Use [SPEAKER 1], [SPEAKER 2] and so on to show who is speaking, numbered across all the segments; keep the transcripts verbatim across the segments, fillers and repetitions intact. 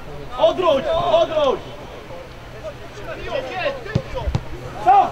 [SPEAKER 1] Odwróć! Odwróć! Co?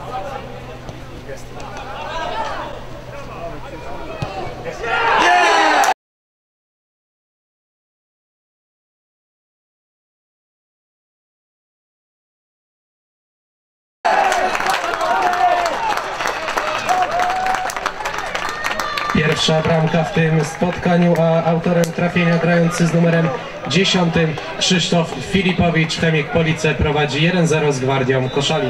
[SPEAKER 2] Pierwsza bramka w tym spotkaniu, a autorem trafienia grający z numerem dziesiątym Krzysztof Filipowicz. Chemik Police prowadzi jeden zero z Gwardią Koszalin.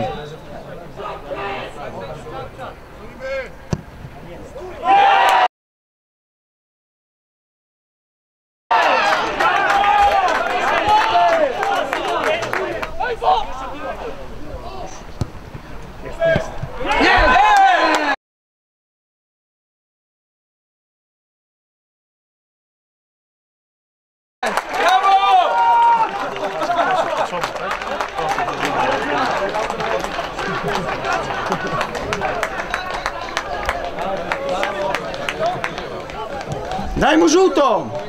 [SPEAKER 1] Daj mu żółtą!